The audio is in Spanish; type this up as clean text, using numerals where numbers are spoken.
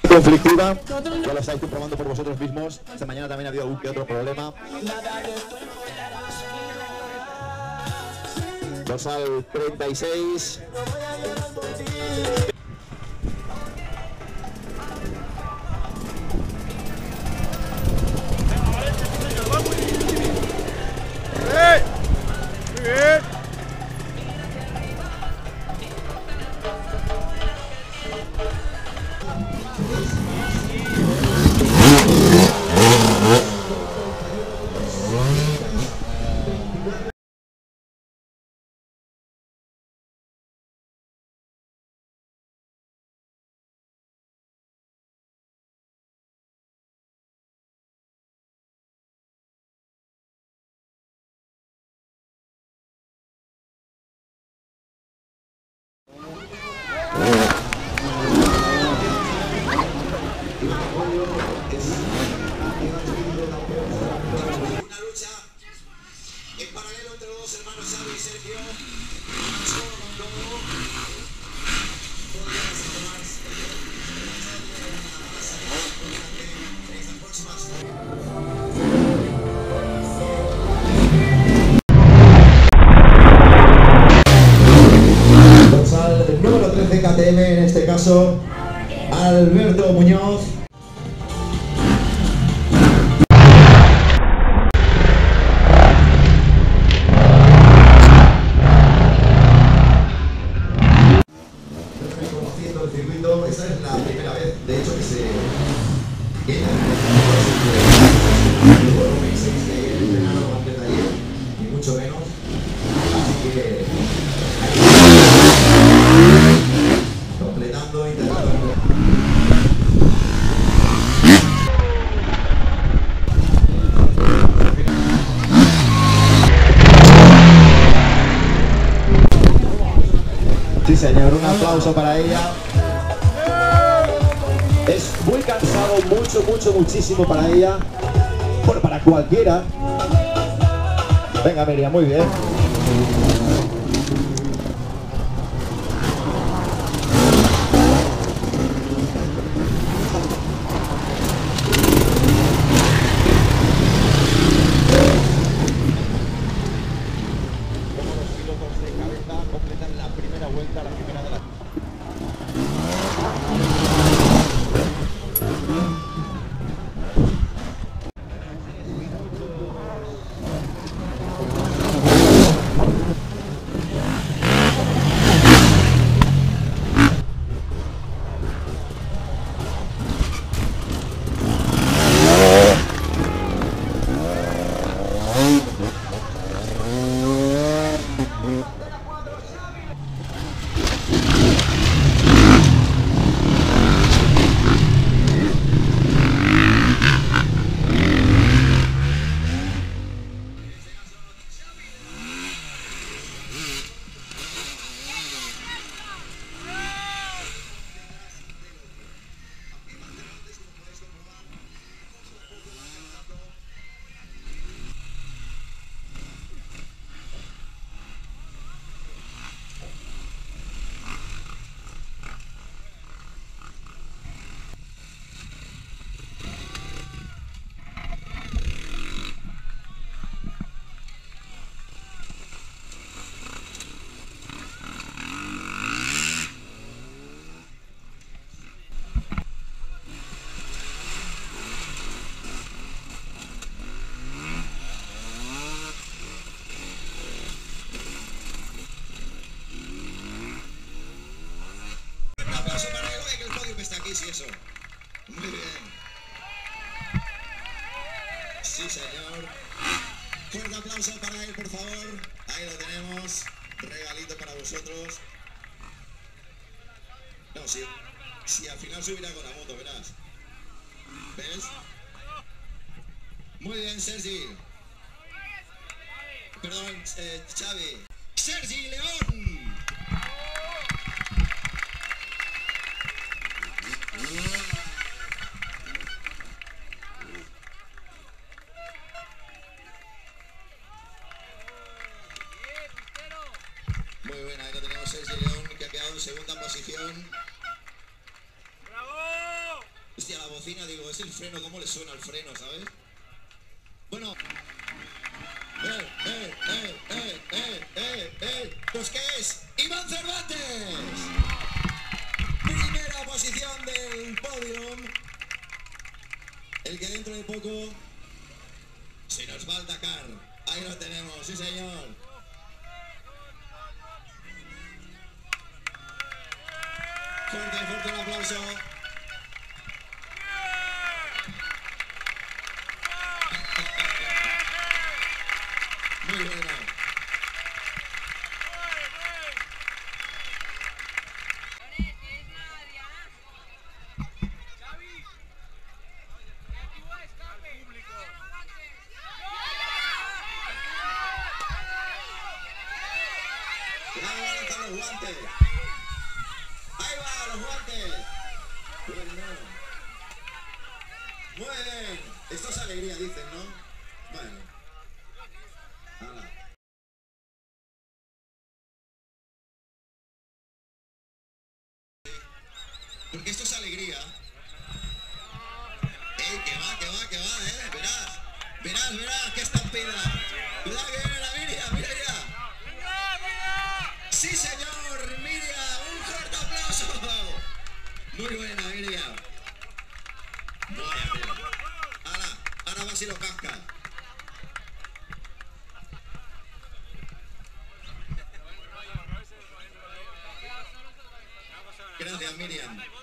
conflictiva, ya lo estáis comprobando por vosotros mismos. Esta mañana también ha habido algún que otro problema. Dorsal 36. Una lucha en paralelo entre los dos hermanos Xavi y Sergio. Dorsal número 13 KTM, en este caso Alberto Muñoz. Esta es la primera vez, de hecho, que se queda no penséis que el entrenador va a empezar ayer, ni mucho menos. Así que completando, intentando. Sí, señor, un aplauso para ella. Es muy cansado, muchísimo para ella. Bueno, para cualquiera. Venga, Miriam, muy bien. Como los pilotos de cabeza completan la primera vuelta, la primera de la... Sí, eso. Muy bien. Sí, señor. Fuerte aplauso para él, por favor. Ahí lo tenemos. Regalito para vosotros. No, si al final subirá con la moto, verás. ¿Ves? Muy bien, Sergi. Perdón, Xavi. Sergi Leon. Muy buena, ahí lo tenemos Sergi Leon, que ha quedado en segunda posición. ¡Bravo! hostia, la bocina, digo, es el freno, ¿cómo le suena el freno, sabes? Bueno. Pues ¿qué es? ¡Iván Cervantes! Primera posición del podium. El que dentro de poco se nos va al Dakar. Ahí lo tenemos, sí señor. Fuerte el aplauso. Muy bueno. Los guantes. Ahí va, los guantes. Bueno. Muy bien. Esto es alegría, dicen, ¿no? Bueno. Hala. Porque esto es alegría. Verás, que estampida. Cuidado que viene la Miriam, mira ya. Sí, señor, Miriam, un fuerte aplauso. Muy buena, Miriam. Ahora va si lo casca. Gracias, Miriam.